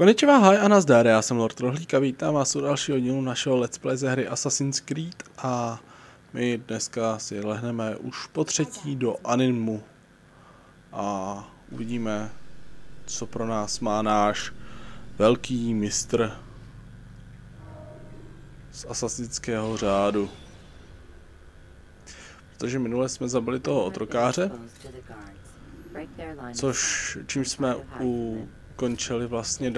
Konnichiwa, hi a nazdar, já jsem Lord Rohlík a vítám vás u dalšího dílu našeho Let's Play ze hry Assassin's Creed a my dneska si lehneme už po třetí do Animu a uvidíme, co pro nás má náš velký mistr z asasinského řádu. Protože minule jsme zabili toho otrokáře, čím jsme ukončili vlastně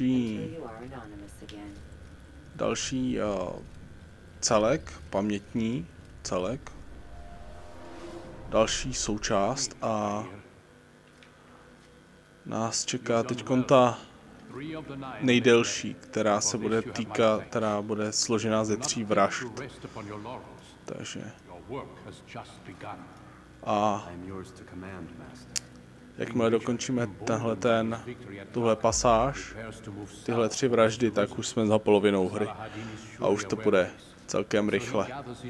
další celek, pamětní celek, další součást a nás čeká teď ta nejdelší, která se bude týkat, která bude složená ze 3 vražd. Takže a jakmile dokončíme tuhle pasáž, tyhle 3 vraždy, tak už jsme za polovinou hry a už to bude celkem rychle.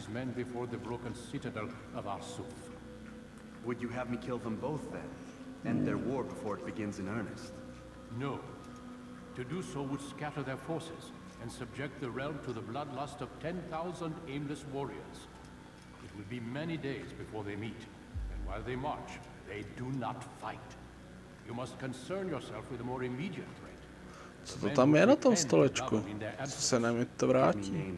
Would you have me kill them both then? End their war before it begins in earnest? No. To do so would scatter their forces and subject the realm to the bloodlust of 10,000 aimless warriors. It will be many days before they meet, and while they march, they do not fight. You must concern yourself with a more immediate threat. Co to tam je na tom stolečku? Co se nám to vrátí?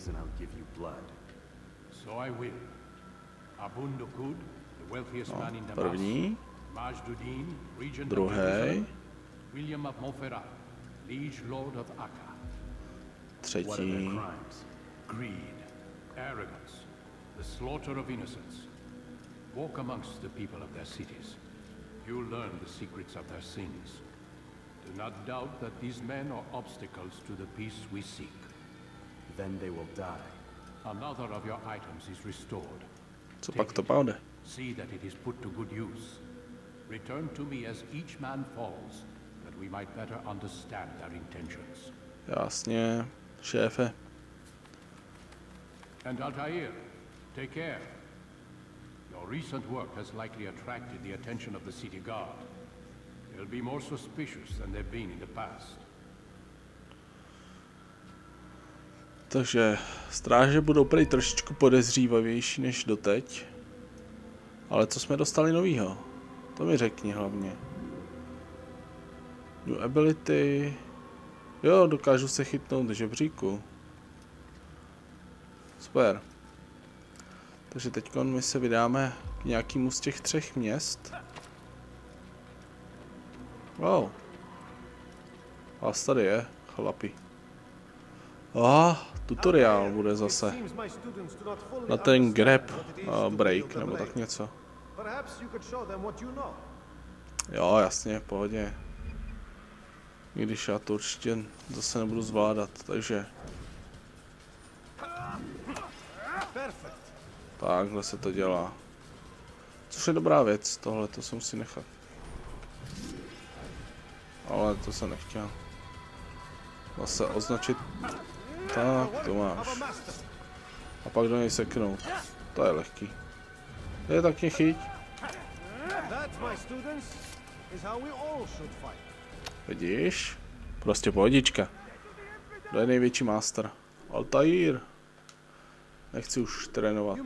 So I will. Abun Dukud, the wealthiest man in Damascus. První, Majduddin, regent of druhý, Jerusalem. William of Montferrat, liege lord of Acre. třetí. Greed, arrogance, the slaughter of innocents. Walk amongst the people of their cities. You'll learn the secrets of their sins. Do not doubt that these men are obstacles to the peace we seek. Then they will die. Another of your items is restored. Co pak to paude? See that it is put to good use. Return to me as each man falls, that we might better understand their intentions. Jasně, šéfe. And Altair, take care. Your recent work has likely attracted the attention of the city guard. They'll be more suspicious than they've been in the past. Takže stráže budou prý trošičku podezřívavější než doteď. Ale co jsme dostali novýho? To mi řekni hlavně. New ability. Jo, dokážu se chytnout do žebříku. Super. Takže teď my se vydáme k nějakému z těch 3 měst. Wow. Vás tady je, chlapi. Tutoriál bude zase. Na ten grab break, nebo tak něco. Jo, jasně, v pohodě. I když já to určitě zase nebudu zvládat, takže... Takhle se to dělá. Což je dobrá věc, tohle to jsem si nechal. Ale to jsem nechtěl. Zase označit... Tak, to máš. A pak do něj seknout. To je lehký. Je tak mě chyť. Vidíš? Prostě pohodička. Kdo je největší master? Altair. Nechci už trénovat.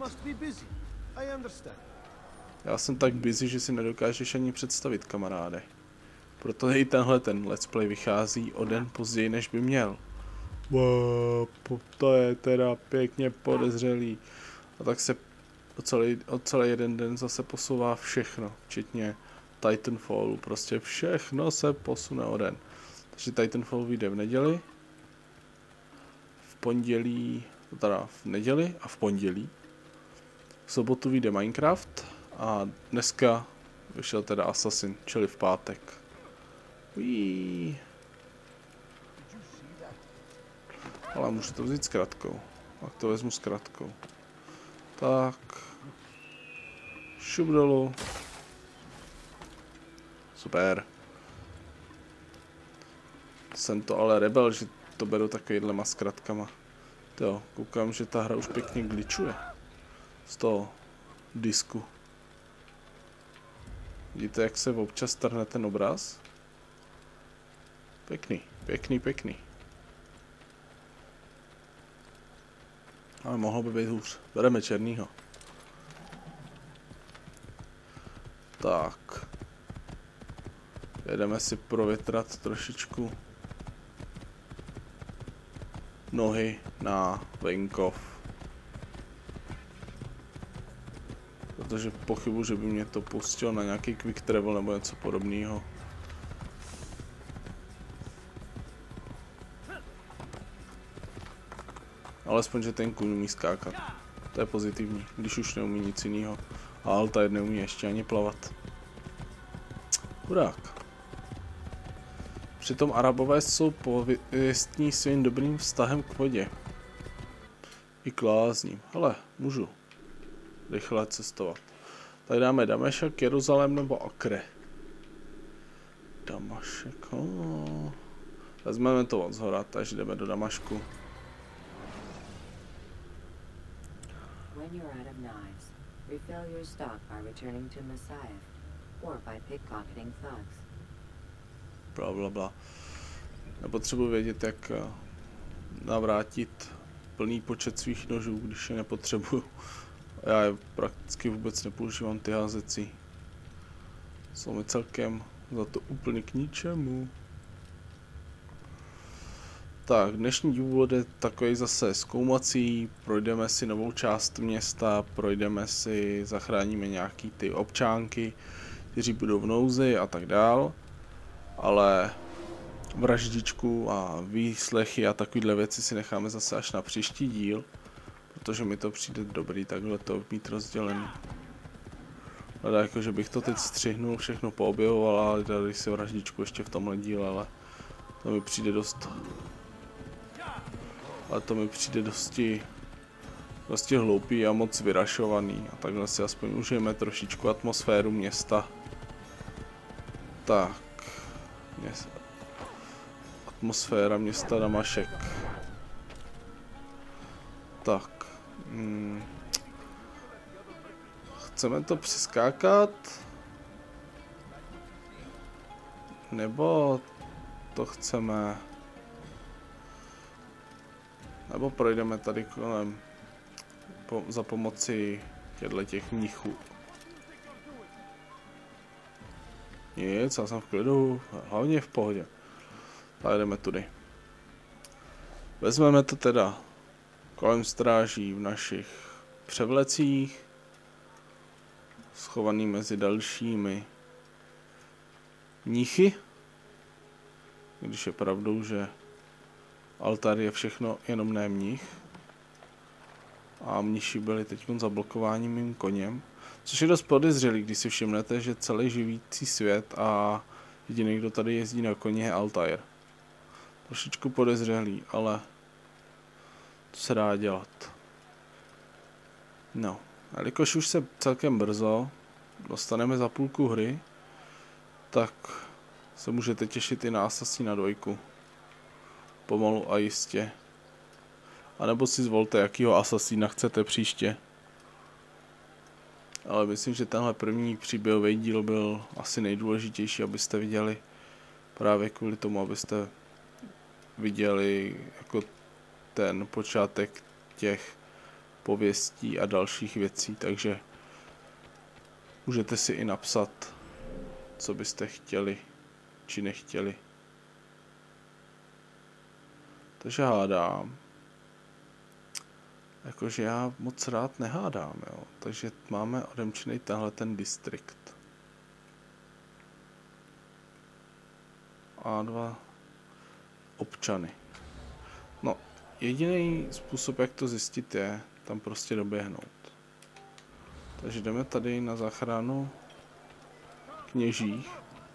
Já jsem tak busy, že si nedokážeš ani představit, kamaráde. Proto i ten let's play vychází o den později, než by měl. Wow, to je teda pěkně podezřelý. A tak se o celý jeden den zase posouvá všechno, včetně Titanfallu. Prostě všechno se posune o den. Takže Titanfall vyjde v neděli, v pondělí, teda v neděli a v pondělí. V sobotu vyjde Minecraft a dneska vyšel teda Assassin, čili v pátek. Ují. Ale můžu to vzít s kratkou. Tak to vezmu s kratkou. Tak. Šup dolů. Super. Jsem to ale rebel, že to beru takovýhlema zkratkama. Jo, koukám, že ta hra už pěkně glitchuje. Z toho disku. Vidíte, jak se občas trhne ten obraz? Pěkný. Pěkný, pěkný. Ale mohlo by být hůř. Bereme černýho. Tak. Jedeme si provětrat trošičku nohy na venkov. Protože pochybuji, že by mě to pustilo na nějaký quick travel nebo něco podobného. Alespoň, že ten kůň umí skákat. To je pozitivní, když už neumí nic jiného. A Altair neumí ještě ani plavat. Chudák. Přitom Arabové jsou pověstní svým dobrým vztahem k vodě. I k lázním. Hele, můžu rychle cestovat. Tak dáme Damašek, Jeruzalém nebo Akre. Damašek, vezmeme to od zhora, takže jdeme do Damašku. When you're out of knives, refill your stock by returning to Messiah, or by pickpocketing thugs. Bla, bla, bla. Nepotřebuji vědět, jak navrátit plný počet svých nožů, když je nepotřebuju. Já je prakticky vůbec nepoužívám, ty házecí. Jsou mi celkem za to úplně k ničemu. Tak, dnešní díl bude takový zase zkoumací, projdeme si novou část města, projdeme si, zachráníme nějaký ty občánky, kteří budou v nouzi a tak dál. Ale vraždičku a výslechy a takovéhle věci si necháme zase až na příští díl, protože mi to přijde dobrý takhle to mít rozdělený. Ale jako, že bych to teď střihnul, všechno poobjevoval a dali si vraždičku ještě v tomhle díle, ale to mi přijde dost... Ale to mi přijde dosti hloupý a moc vyrašovaný. A takhle si aspoň užijeme trošičku atmosféru města. Tak. Atmosféra města Damašek. Tak. Chceme to přeskákat? Nebo to chceme... Nebo projdeme tady kolem za pomoci těch mnichů. Nic, já jsem v klidu, hlavně v pohodě. Tak jdeme tudy. Vezmeme to teda kolem stráží v našich převlecích, schovaný mezi dalšími mnichy, když je pravdou, že Altair je všechno jenom ne mnich. A mniši byli teď zablokováni mým koněm. Což je dost podezřelý, když si všimnete, že celý živící svět a jediný, kdo tady jezdí na koně, je Altair. Trošičku podezřelý, ale to se dá dělat. No, jelikož už se celkem brzo dostaneme za půlku hry, tak se můžete těšit i na Assassina 2. Pomalu a jistě. A nebo si zvolte, jakýho asasína chcete příště. Ale myslím, že tenhle první příběhový díl byl asi nejdůležitější, abyste viděli. Právě kvůli tomu, abyste viděli jako ten počátek těch pověstí a dalších věcí. Takže můžete si i napsat, co byste chtěli, či nechtěli. Takže hádám. Jakože já moc rád nehádám, jo. Takže máme odemčený tenhle ten distrikt. A 2 občany. No, jediný způsob, jak to zjistit, je tam prostě doběhnout. Takže jdeme tady na záchranu kněžích.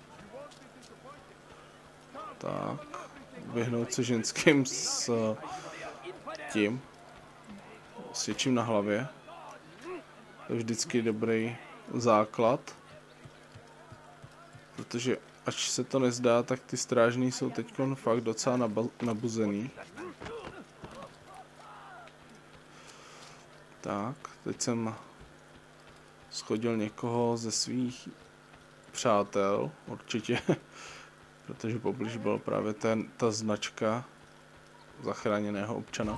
Tak. Vyhnout se ženským s tím. S něčím na hlavě. To je vždycky dobrý základ. Protože až se to nezdá, tak ty strážní jsou teď fakt docela nabuzený. Tak, teď jsem schodil někoho ze svých přátel, určitě. Protože poblíž byla právě ta značka zachráněného občana.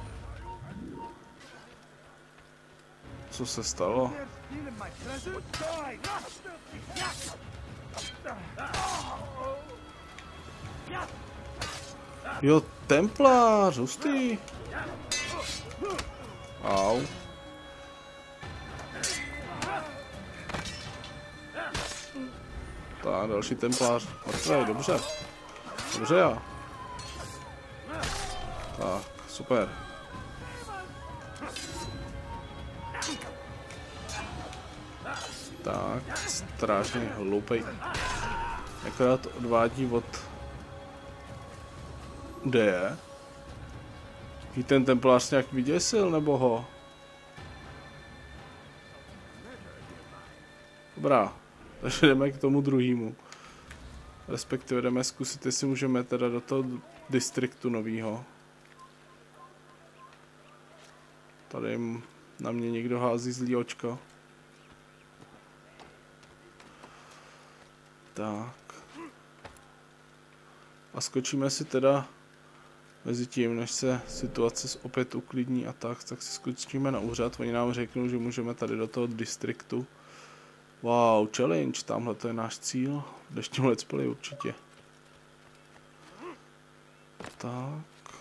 Co se stalo? Jo, templář, hustý. Au. Tak, další templář. Mrtvej, dobře. Dobře já. Tak, super. Tak, strašně hloupej. Akorát odvádí od... Kde je? I ten templář nějak vyděsil, nebo ho? Dobrá, takže jdeme k tomu druhému. Respektive jdeme zkusit, jestli můžeme teda do toho distriktu novýho. Tady na mě někdo hází zlý očko. Tak. A skočíme si teda mezi tím, než se situace opět uklidní a tak si skočíme na úřad. Oni nám řeknou, že můžeme tady do toho distriktu. Wow, challenge, tamhle to je náš cíl. V dnešním let's play určitě. Tak.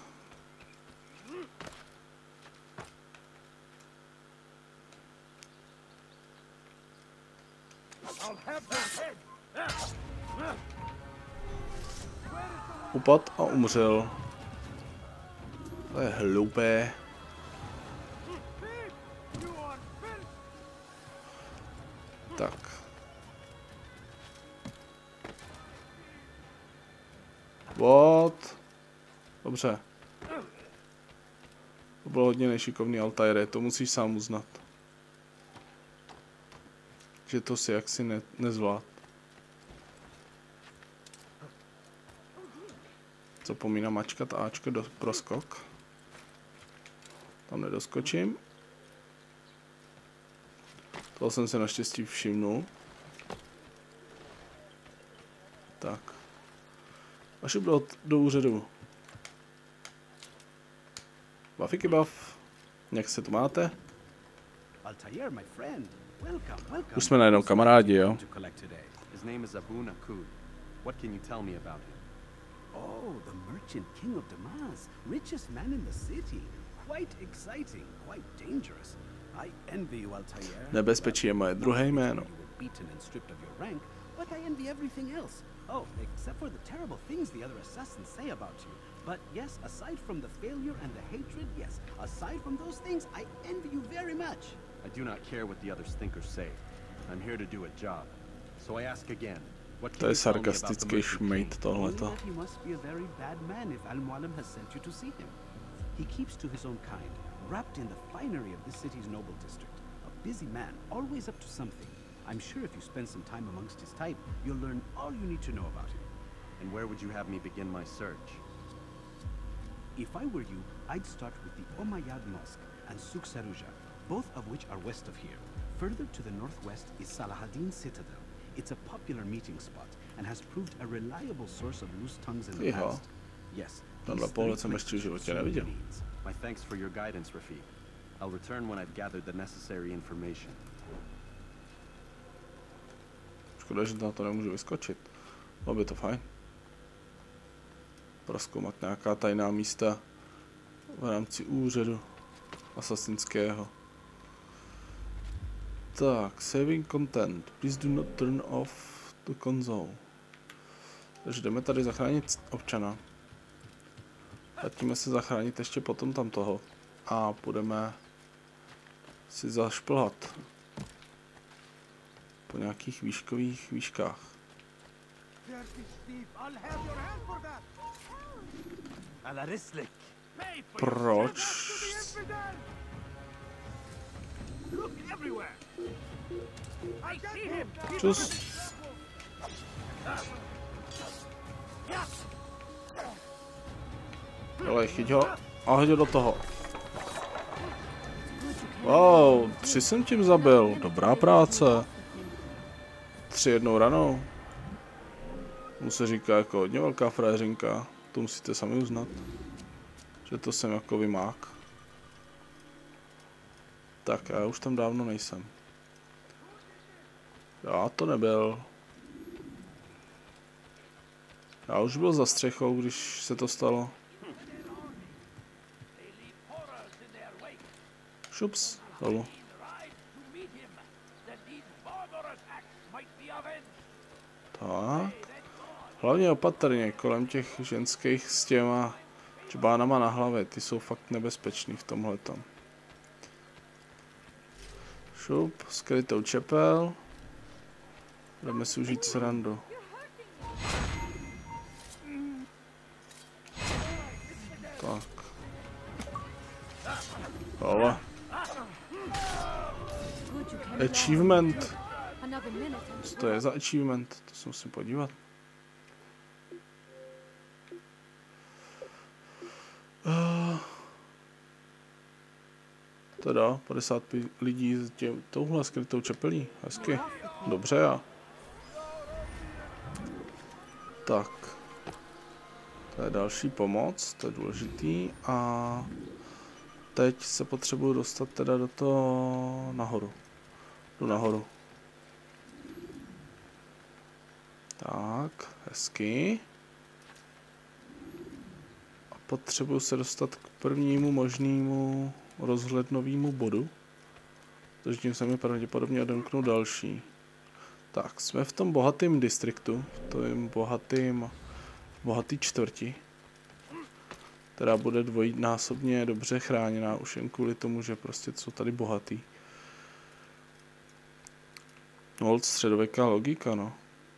Upad a umřel. To je hloupé. Tak. What? Dobře. To bylo hodně nešikovný, Altaire, to musíš sám uznat. Že to si jaksi nezvlád. Zapomínám mačkat Ačko pro skok. Tam nedoskočím. Toho jsem se naštěstí všimnul. Tak. Až do úřadu. Bafiky baf. Jak se tu máte? Altair, my friend. Welcome, welcome. Už jsme najednou kamarádi, jo? His name is Abu Nakud. What can you tell me about him? Oh, the merchant king of Damas, richest man in the city. Quite exciting, quite dangerous. I envy you, Altair. Nebezpečí je moje druhé jméno. You were beaten and stripped of your rank, but I envy everything else. Oh, except for the terrible things the other assassins say about you. But yes, aside from the failure and the hatred, yes, aside from those things, I envy you very much. I do not care what the others think or say. I'm here to do a job. So I ask again. To je sarkastický šmejt tohleto. He must be a very bad man if Al-Mualim has sent you to see him. He keeps to his own kind, wrapped in the finery of this city's noble district. A busy man, always up to something. I'm sure if you spend some time amongst his type, you'll learn all you need to know about him. And where would you have me begin my search? If I were you, I'd start with the Umayyad Mosque and Souk Saruja, both of which are west of here. Further to the northwest is Salahaddin Citadel. It's a popular meeting spot and has proved a reliable source of loose tongues in the past. Yes. Tenhle pohled jsem ještě v životě neviděl. My thanks for your guidance, Rafiq. I'll return when I've gathered the necessary information. Škoda, že na to nemůžu vyskočit. Bylo by to fajn. Prozkoumat nějaká tajná místa v rámci úřadu asasinského. Tak, saving content. Please do not turn off the console. Takže jdeme tady zachránit občana. Vrátíme se zachránit ještě potom tam toho. A půjdeme si zašplhat po nějakých výškových výškách. Proč? Čus. Ale chyť ho a hodě do toho. Wow, 3 jsem tím zabil. Dobrá práce. 3 jednou ranou. Mu se říká jako hodně velká frajeřinka. To musíte sami uznat. Že to jsem jako vymák. Tak, já už tam dávno nejsem. Já to nebyl. Já už byl za střechou, když se to stalo. Šups, dolů. Tak. Hlavně opatrně kolem těch ženských s těma čbánama na hlavě. Ty jsou fakt nebezpečný v tomhletom. Šup, skrytou čepel. Jdeme si užít srandu. Tak. Ale. Achievement. Co to je za achievement? To se musím podívat. Teda 55 lidí s touhle skrytou čepelí. Hezky. Dobře já. Tak. To je další pomoc, to je důležitý. A teď se potřebuju dostat teda do toho nahoru. Jdu nahoru. Tak, hezky. A potřebuju se dostat k prvnímu možnému rozhlednovému bodu. Takže tím se mi pravděpodobně odemknou další. Tak, jsme v tom bohatém distriktu, v tom bohatý čtvrti, která bude dvojnásobně dobře chráněná už jen kvůli tomu, že prostě jsou tady bohatý. No, středověká logika, no.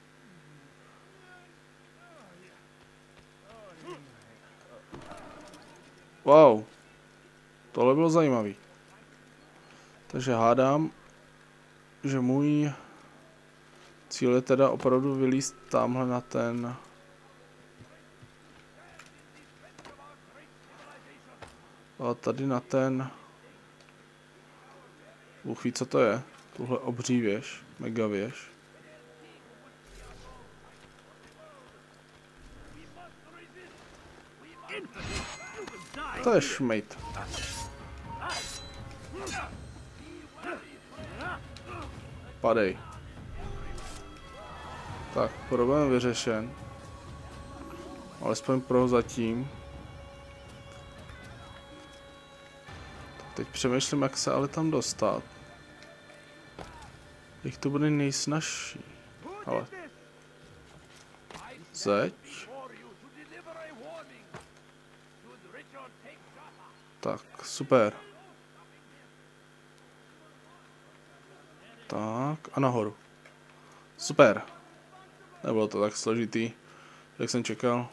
Wow, tohle bylo zajímavý. Takže hádám, že můj cíl je teda opravdu vylízt tamhle na ten... A tady na ten... Bůh ví, co to je. Tuhle obří věž, mega věž. To je šmejt. Padej. Tak, problém vyřešen. Alespoň pro zatím. Teď přemýšlím, jak se ale tam dostat. Jak to bude nejsnažší. Ale... Zeď. Tak, super. Tak, a nahoru. Super. Nebylo to tak složitý, jak jsem čekal.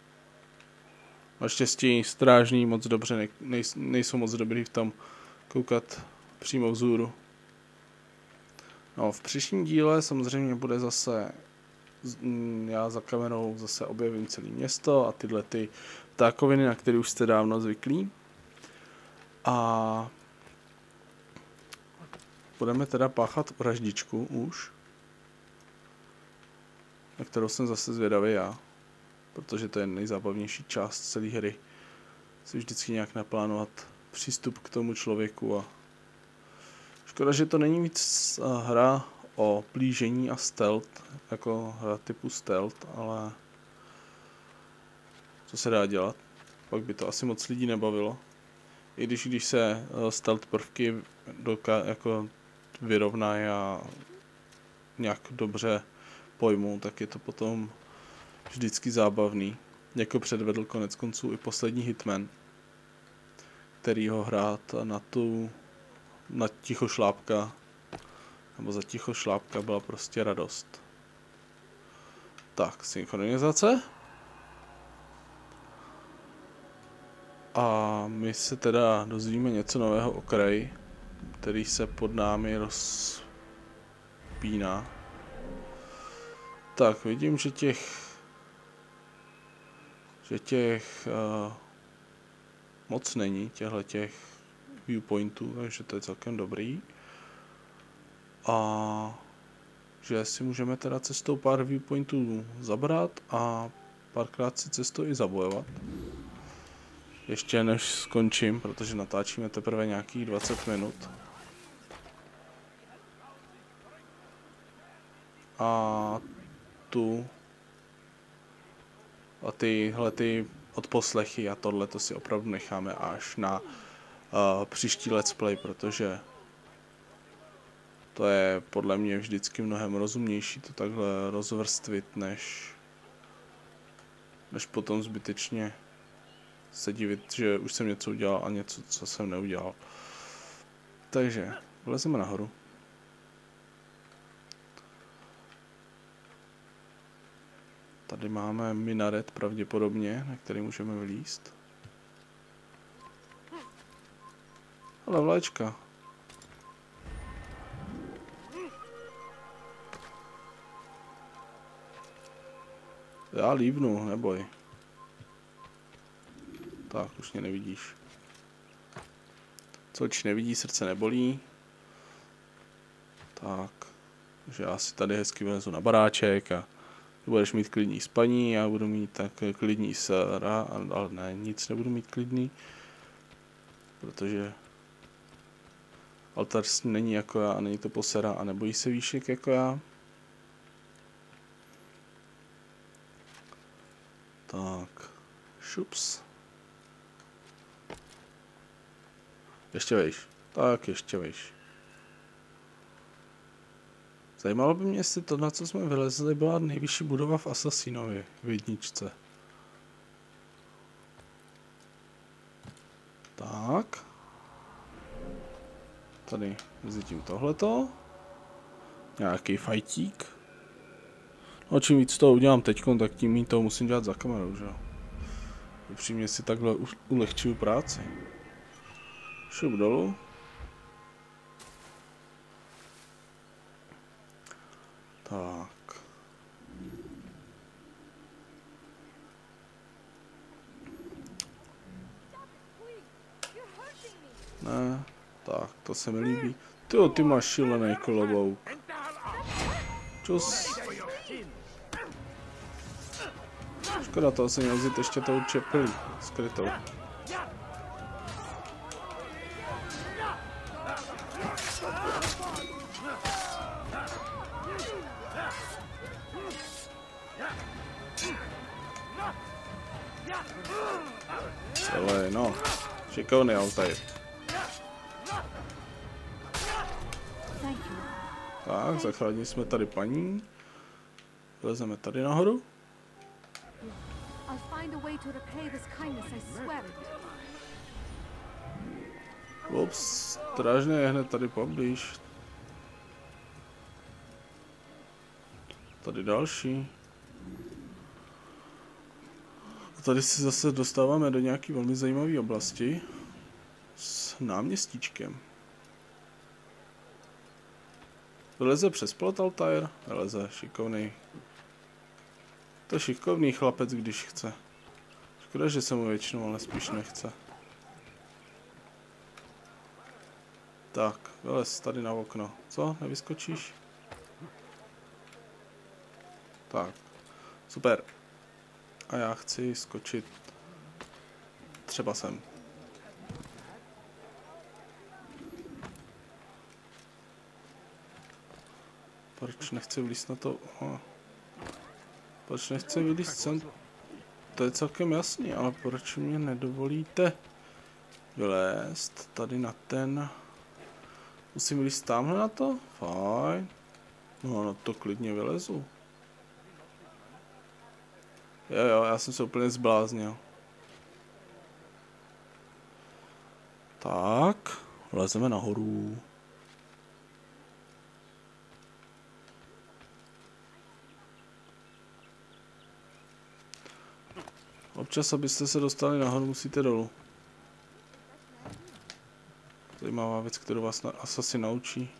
Naštěstí strážní moc dobře nejsou moc dobrý v tom koukat přímo vzhůru. No, v příštím díle samozřejmě bude zase, já za kamerou zase objevím celé město a tyhle ty ptákoviny, na které už jste dávno zvyklí. A budeme teda páchat vraždičku už, na kterou jsem zase zvědavý já, protože to je nejzábavnější část celé hry. Si vždycky nějak naplánovat přístup k tomu člověku a škoda, že to není víc hra o plížení a stealth, jako hra typu stealth, ale co se dá dělat? Pak by to asi moc lidí nebavilo. I když se stealth prvky jako vyrovnají a nějak dobře pojmu, tak je to potom vždycky zábavný. Jako předvedl konec konců i poslední Hitman, který ho hrát na ticho šlápka, nebo za ticho šlápka byla prostě radost. Tak, synchronizace. A my se teda dozvíme něco nového o kraji, který se pod námi rozpíná. Tak, vidím, že těch moc není, těch viewpointů, takže to je celkem dobrý. A že si můžeme teda cestou pár viewpointů zabrat a párkrát si cestou i zabojovat. Ještě než skončím, protože natáčíme teprve nějakých 20 minut. A tyhle ty odposlechy a tohle to si opravdu necháme až na příští let's play, protože to je podle mě vždycky mnohem rozumnější to takhle rozvrstvit, než potom zbytečně se divit, že už jsem něco udělal a něco, co jsem neudělal. Takže vlezeme nahoru. Tady máme minaret pravděpodobně, na který můžeme vylízt. Ale vláčka. Já líbnu, neboj. Tak, už mě nevidíš. Co oči nevidí, srdce nebolí. Tak, takže já si tady hezky vylezu na baráček a ty budeš mít klidný spaní, já budu mít tak klidný ale ne, nic nebudu mít klidný. Protože Altar není jako já a není to posera a nebojí se výšek jako já. Tak, šups. Ještě vejš. Tak, ještě vejš. Zajímalo by mě, jestli to, na co jsme vylezli, byla nejvyšší budova v Assassinovi v jedničce. Tak. Tady mezi tím tohleto. Nějaký fajtík. No čím víc toho udělám teďkon, tak tím méně toho musím dělat za kamerou, že jo. Upřímně si takhle ulehčuju práci. Šup dolů. Tak. Ne, tak, to se mi líbí. Tyjo, ty máš šílený kolobouk. Čus. Škoda, toho se měl vzít ještě tou čepelí skrytou. Ale no, šikovný Altair. Tak, zachránili jsme tady paní. Vlezeme tady nahoru. Ups, strážný je hned tady poblíž. Tady další. A tady se zase dostáváme do nějaké velmi zajímavé oblasti s náměstíčkem. Vyleze přes plot Altair? Vyleze, šikovný. To je šikovný chlapec, když chce. Škoda, že se mu většinou, ale spíš nechce. Tak, vylez tady na okno. Co? Nevyskočíš? Tak, super. A já chci skočit třeba sem. Proč nechci vylízt na to? Proč nechci vylízt sem? To je celkem jasný, ale proč mě nedovolíte vylézt tady na ten? Musím vylízt tamhle na to? Fajn. No, na to klidně vylezu. Jo, já jsem se úplně zbláznil. Tak, lezeme nahoru. Občas, abyste se dostali nahoru, musíte dolů. Zajímavá věc, kterou vás asi naučí.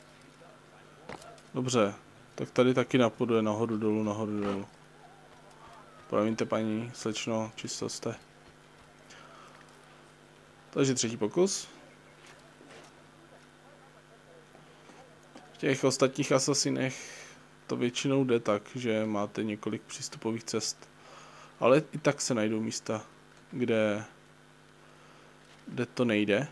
Dobře, tak tady taky napoduje nahoru, dolů, nahoru, dolů. Promiňte, paní, slečno, čisto jste. Takže třetí pokus. V těch ostatních Assassinech to většinou jde tak, že máte několik přístupových cest. Ale i tak se najdou místa, kde to nejde.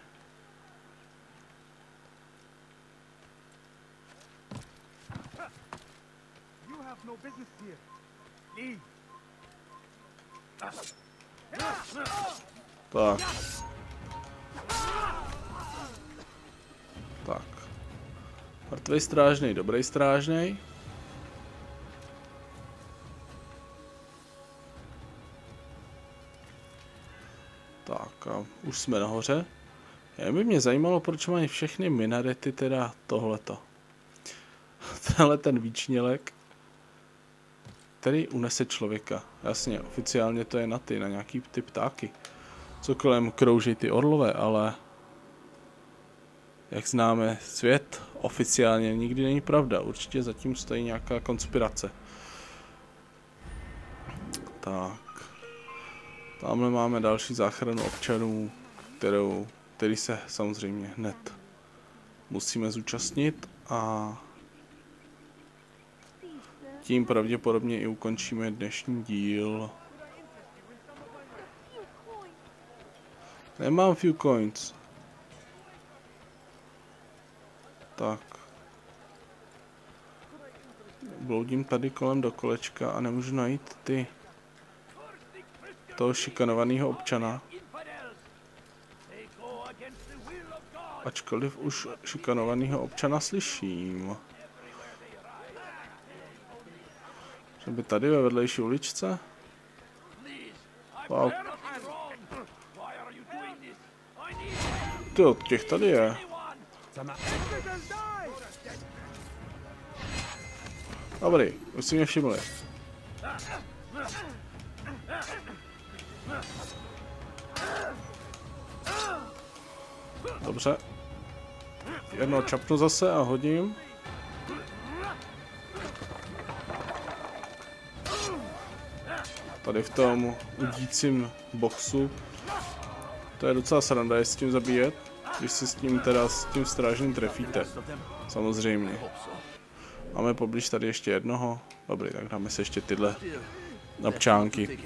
Tak. Tak. Mrtvej strážnej, dobrý strážnej. Tak a už jsme nahoře. By mě zajímalo, proč mají všechny minarety teda tohleto. Tenhle ten výčnělek, který unese člověka. Jasně, oficiálně to je na nějaký ty ptáky. Co kolem krouží ty orlové, ale jak známe svět, oficiálně nikdy není pravda. Určitě zatím stojí nějaká konspirace. Tak. Tamhle máme další záchranu občanů, který se samozřejmě hned musíme zúčastnit a tím pravděpodobně i ukončíme dnešní díl. Nemám few coins. Tak. Bloudím tady kolem do kolečka a nemůžu najít toho šikanovaného občana. Ačkoliv už šikanovaného občana slyším. Že by tady ve vedlejší uličce? Wow. Tyjo, těch tady je. Dobrý, už si mě všimli. Dobře. Jedno čapnu zase a hodím. Tady v tom udícím boxu. To je docela sranda, je s tím zabíjet, když si s tím strážným trefíte. Samozřejmě. Máme poblíž tady ještě jednoho. Dobrý, tak dáme si ještě tyhle občánky.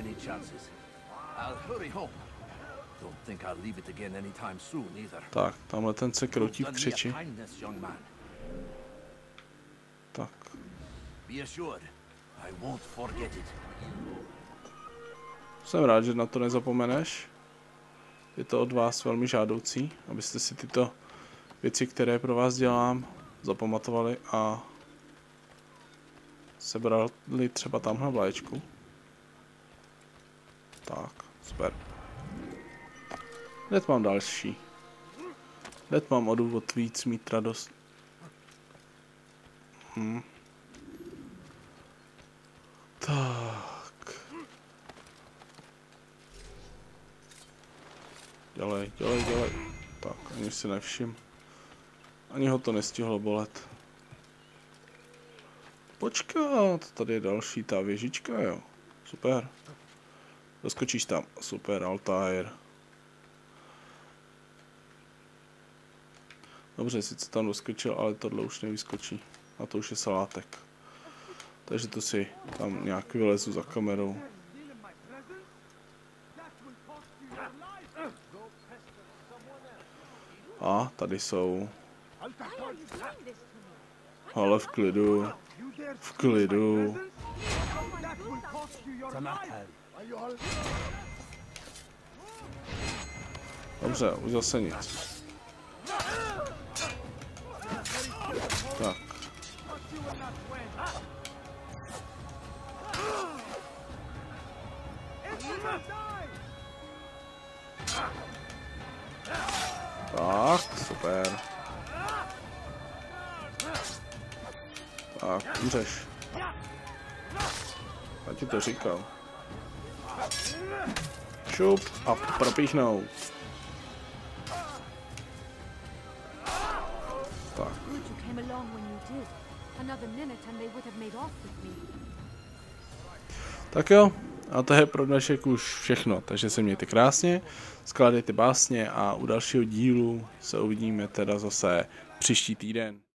Tak, tamhle ten se kroutí v křiči. Tak. Jsem rád, že na to nezapomeneš. Je to od vás velmi žádoucí, abyste si tyto věci, které pro vás dělám, zapamatovali a sebrali třeba tamhle vlaječku. Tak, super. Hned mám další. Hned mám o důvod víc mít radost. Tak. Dělej. Tak, ani si nevšim. Ani ho to nestihlo bolet. Počkat, tady je další ta věžička, jo. Super. Doskočíš tam. Super, Altair. Dobře, sice tam doskočil, ale tohle už nevyskočí. A to už je salátek. Takže to si tam nějak vylezu za kamerou. A tady jsou. Ale v klidu. V klidu. Dobře, už zase nic. Tak. Tak, super. Tak, umřeš. Já ti to říkal. Šup a propíchnout. Tak. Tak jo, a to je pro dnešek už všechno, takže se mějte krásně, skládejte básně a u dalšího dílu se uvidíme teda zase příští týden.